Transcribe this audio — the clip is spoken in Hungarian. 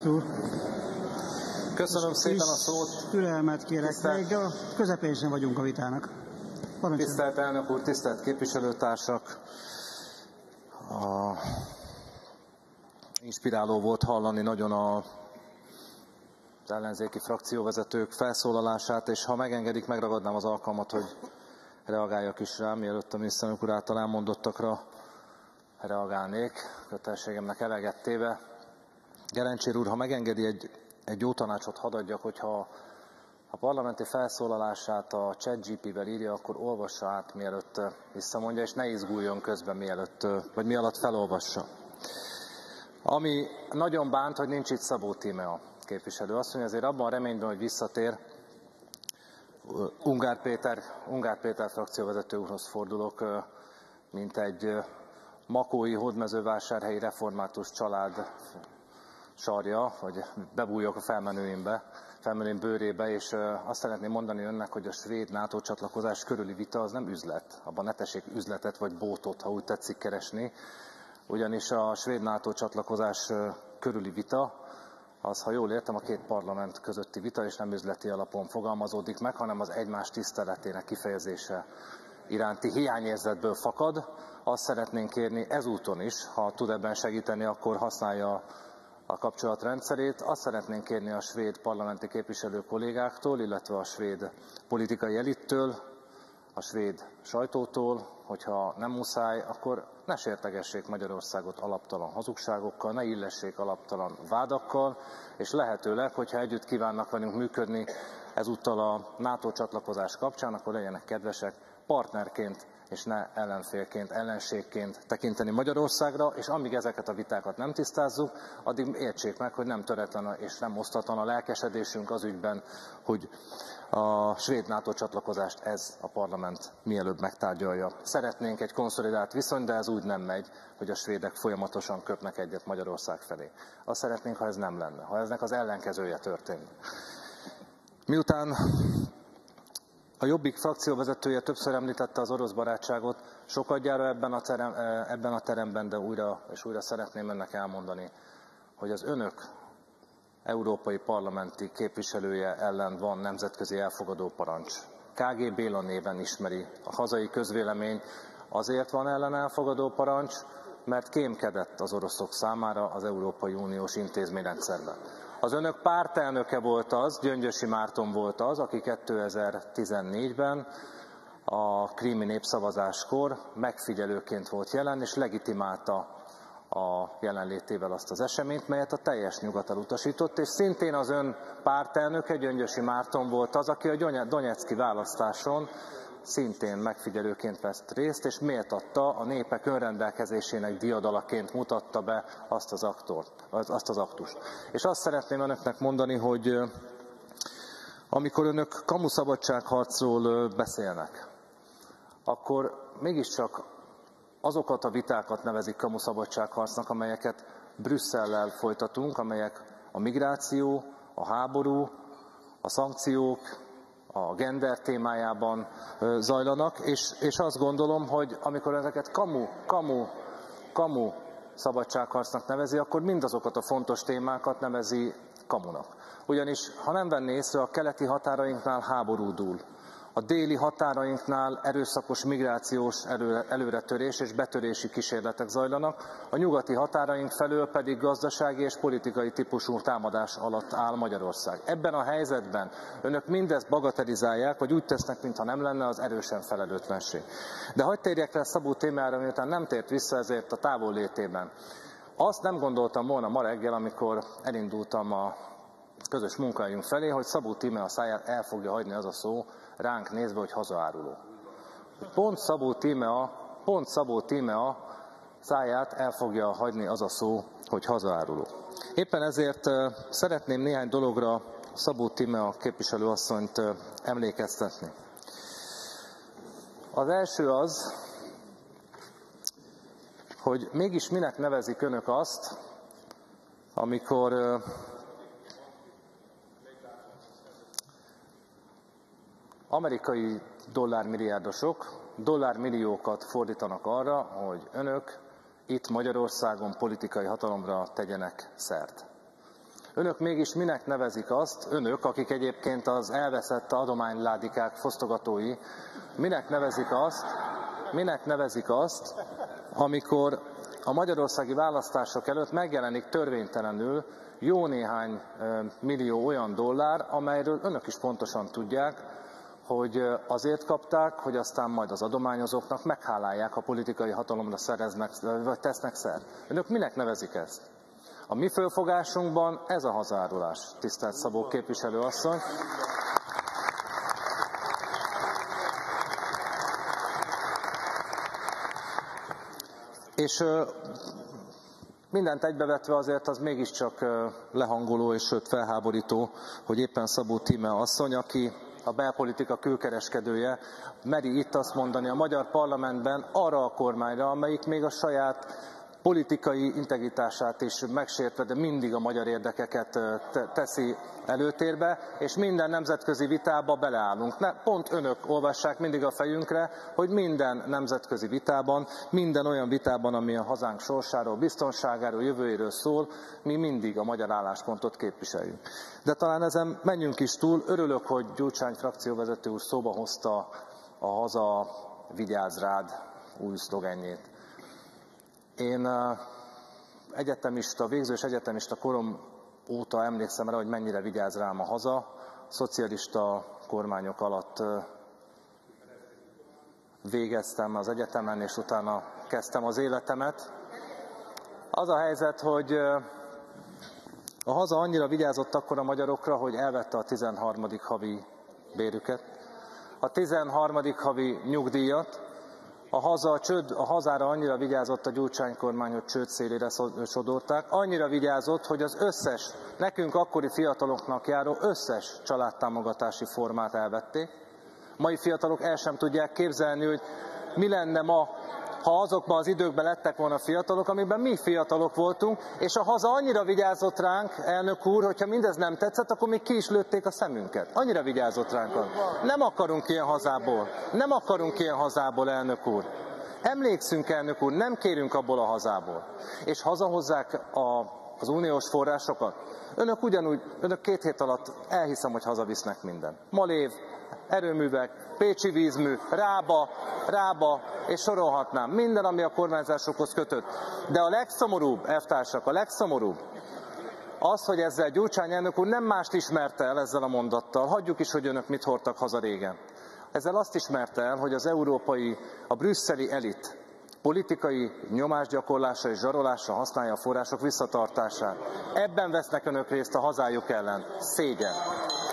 úr. Köszönöm szépen a szót. Türelmet kérek, még a közepén sem vagyunk a vitának. Tisztelt elnök úr, tisztelt képviselőtársak! Inspiráló volt hallani nagyon az ellenzéki frakcióvezetők felszólalását, és ha megengedik, megragadnám az alkalmat, hogy reagáljak is rá, mielőtt a miniszterelnök úr által elmondottakra reagálnék, kötelességemnek eleget téve. Gerencsér úr, ha megengedi, egy jó tanácsot hadd adjak, hogyha a parlamenti felszólalását a ChatGPT-vel írja, akkor olvassa át, mielőtt visszamondja, és ne izguljon közben, vagy mi alatt felolvassa. Ami nagyon bánt, hogy nincs itt Szabó Tímea képviselő. Azt mondja, azért abban a reményben, hogy visszatér, Ungár Péter frakcióvezető úrhoz fordulok, mint egy makói hódmezővásárhelyi református család sarja, hogy bebújjak a felmenőim bőrébe, és azt szeretném mondani önnek, hogy a svéd NATO csatlakozás körüli vita az nem üzlet. Abban ne tessék üzletet vagy bótot, ha úgy tetszik keresni, ugyanis a svéd NATO csatlakozás körüli vita, az, ha jól értem, a két parlament közötti vita, és nem üzleti alapon fogalmazódik meg, hanem az egymás tiszteletének kifejezése iránti hiányérzetből fakad. Azt szeretnénk kérni ezúton is, ha tud ebben segíteni, akkor használja a kapcsolatrendszerét. Azt szeretnénk kérni a svéd parlamenti képviselő kollégáktól, illetve a svéd politikai elittől, a svéd sajtótól, hogyha nem muszáj, akkor ne sértegessék Magyarországot alaptalan hazugságokkal, ne illessék alaptalan vádakkal, és lehetőleg, hogyha együtt kívánnak velünk működni ezúttal a NATO csatlakozás kapcsán, akkor legyenek kedvesek partnerként, és ne ellenfélként, ellenségként tekinteni Magyarországra, és amíg ezeket a vitákat nem tisztázzuk, addig értsék meg, hogy nem töretlen és nem osztatlan a lelkesedésünk az ügyben, hogy a svéd NATO csatlakozást ez a parlament mielőbb megtárgyalja. Szeretnénk egy konszolidált viszony, de ez úgy nem megy, hogy a svédek folyamatosan köpnek egyet Magyarország felé. Azt szeretnénk, ha ez nem lenne, ha eznek az ellenkezője történne. Miután a Jobbik frakcióvezetője többször említette az orosz barátságot, sokadjára ebben a teremben, de újra és újra szeretném önnek elmondani, hogy az önök európai parlamenti képviselője ellen van nemzetközi elfogadó parancs. KG Béla néven ismeri a hazai közvélemény. Azért van ellen elfogadó parancs, mert kémkedett az oroszok számára az Európai Uniós intézményrendszerben. Az önök pártelnöke volt az, Gyöngyösi Márton volt az, aki 2014-ben a krími népszavazáskor megfigyelőként volt jelen, és legitimálta a jelenlétével azt az eseményt, melyet a teljes nyugat elutasított, és szintén az ön pártelnöke, Gyöngyösi Márton volt az, aki a donecki választáson szintén megfigyelőként vett részt, és méltatta, a népek önrendelkezésének diadalaként mutatta be azt az aktust. És azt szeretném önöknek mondani, hogy amikor önök kamuszabadságharcról beszélnek, akkor mégiscsak azokat a vitákat nevezik kamuszabadságharcnak, amelyeket Brüsszellel folytatunk, amelyek a migráció, a háború, a szankciók, a gender témájában zajlanak, és azt gondolom, hogy amikor ezeket kamu szabadságharcnak nevezi, akkor mindazokat a fontos témákat nevezi kamunak. Ugyanis, ha nem venné észre, a keleti határainknál háború dúl. A déli határainknál erőszakos migrációs előretörés és betörési kísérletek zajlanak, a nyugati határaink felől pedig gazdasági és politikai típusú támadás alatt áll Magyarország. Ebben a helyzetben önök mindezt bagatelizálják, vagy úgy tesznek, mintha nem lenne, az erősen felelőtlenség. De hadd térjek rá Szabó Tímeára, miután nem tért vissza ezért a távollétében. Azt nem gondoltam volna ma reggel, amikor elindultam a közös munkahelyünk felé, hogy Szabó Tímea száját el fogja hagyni az a szó, ránk nézve, hogy hazaáruló. Pont Szabó Tímea száját el fogja hagyni az a szó, hogy hazaáruló. Éppen ezért szeretném néhány dologra Szabó Tímea képviselőasszonyt emlékeztetni. Az első az, hogy mégis minek nevezik önök azt, amikor amerikai dollármilliárdosok dollármilliókat fordítanak arra, hogy önök itt Magyarországon politikai hatalomra tegyenek szert. Önök mégis minek nevezik azt, önök, akik egyébként az elveszett adományládikák fosztogatói, minek nevezik azt, amikor a magyarországi választások előtt megjelenik törvénytelenül jó néhány millió olyan dollár, amelyről önök is pontosan tudják, hogy azért kapták, hogy aztán majd az adományozóknak meghálálják, ha politikai hatalomra szereznek, vagy tesznek szert. Önök minek nevezik ezt? A mi fölfogásunkban ez a hazárulás, tisztelt Szabó képviselőasszony. És mindent egybevetve azért az mégiscsak lehangoló és sőt felháborító, hogy éppen Szabó Tíme asszony, aki a belpolitika külkereskedője, meri itt azt mondani a magyar parlamentben arra a kormányra, amelyik még a saját politikai integritását is megsértve, de mindig a magyar érdekeket teszi előtérbe, és minden nemzetközi vitába beleállunk. Pont önök olvassák mindig a fejünkre, hogy minden nemzetközi vitában, minden olyan vitában, ami a hazánk sorsáról, biztonságáról, jövőjéről szól, mi mindig a magyar álláspontot képviseljük. De talán ezen menjünk is túl. Örülök, hogy Gyurcsány frakcióvezető úr szóba hozta a haza vigyázz rád új szlogenjét. Én végzős egyetemista korom óta emlékszem rá, hogy mennyire vigyáz rám a haza. Szocialista kormányok alatt végeztem az egyetemen, és utána kezdtem az életemet. Az a helyzet, hogy a haza annyira vigyázott akkor a magyarokra, hogy elvette a 13. havi bérüket, a 13. havi nyugdíjat. A hazára annyira vigyázott a Gyurcsány kormány, hogy csőd szélére sodorták, annyira vigyázott, hogy az összes, nekünk akkori fiataloknak járó összes családtámogatási formát elvették. Mai fiatalok el sem tudják képzelni, hogy mi lenne ma, ha azokban az időkben lettek volna fiatalok, amiben mi fiatalok voltunk, és a haza annyira vigyázott ránk, elnök úr, hogyha mindez nem tetszett, akkor még ki is lőtték a szemünket. Annyira vigyázott ránk. Nem akarunk ilyen hazából. Nem akarunk ilyen hazából, elnök úr. Emlékszünk, elnök úr, nem kérünk abból a hazából. És hazahozzák az uniós forrásokat. Önök 2 hét alatt elhiszem, hogy hazavisznek minden. Malév, erőművek, Pécsi vízmű, Rába, és sorolhatnám. Minden, ami a kormányzásokhoz kötött. De a legszomorúbb, elvtársak, a legszomorúbb az, hogy ezzel Gyurcsány elnök úr nem mást ismerte el ezzel a mondattal. Hagyjuk is, hogy önök mit hordtak haza régen. Ezzel azt ismerte el, hogy a brüsszeli elit politikai nyomásgyakorlása és zsarolásra használja a források visszatartását. Ebben vesznek önök részt a hazájuk ellen. Szégyen!